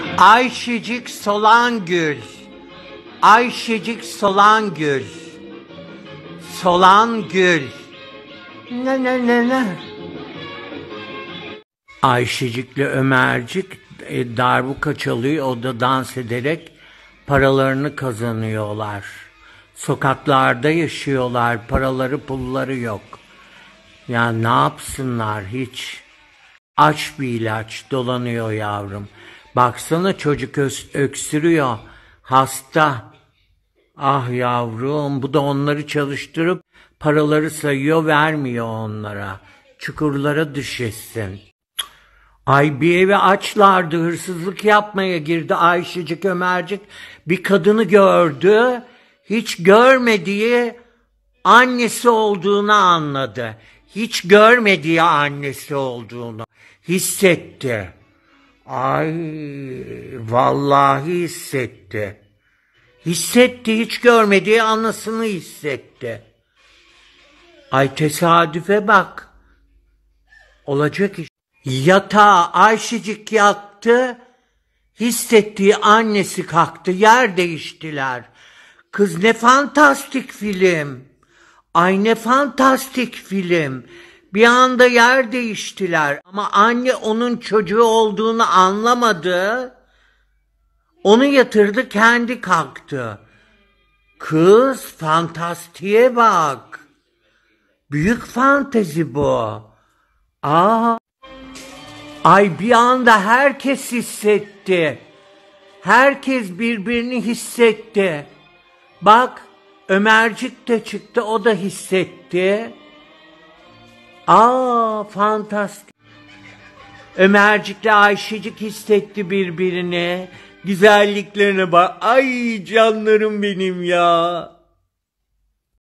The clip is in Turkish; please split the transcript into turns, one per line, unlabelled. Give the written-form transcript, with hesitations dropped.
Ayşecik Solangül. Ayşecik Solangül. Solangül. Ne. Ayşecik'le Ömercik darbuka çalıyor, o da dans ederek paralarını kazanıyorlar. Sokaklarda yaşıyorlar, paraları pulları yok. Ya ne yapsınlar hiç? Aç bir ilaç dolanıyor yavrum. Baksana çocuk öksürüyor, hasta. Ah yavrum, bu da onları çalıştırıp paraları sayıyor, vermiyor onlara. Çukurlara düşesin. Ay bir eve açlardı, hırsızlık yapmaya girdi Ayşecik Ömercik. Bir kadını gördü, hiç görmediği annesi olduğunu anladı. Hiç görmediği annesi olduğunu hissetti. Ay vallahi hissetti. Hissetti, hiç görmediği anasını hissetti. Ay tesadüfe bak. Olacak iş. Yatağa Ayşecik yattı, hissettiği annesi kalktı, yer değiştiler. Kız ne fantastik film. Ay ne fantastik film. Bir anda yer değiştiler ama anne onun çocuğu olduğunu anlamadı. Onu yatırdı, kendi kalktı. Kız fantastiğe bak. Büyük fantezi bu. Ay bir anda herkes hissetti. Herkes birbirini hissetti. Bak Ömercik de çıktı, o da hissetti. Fantastik. Ömercik'le Ayşecik hissetti birbirini. Güzelliklerine bak. Ay canlarım benim ya.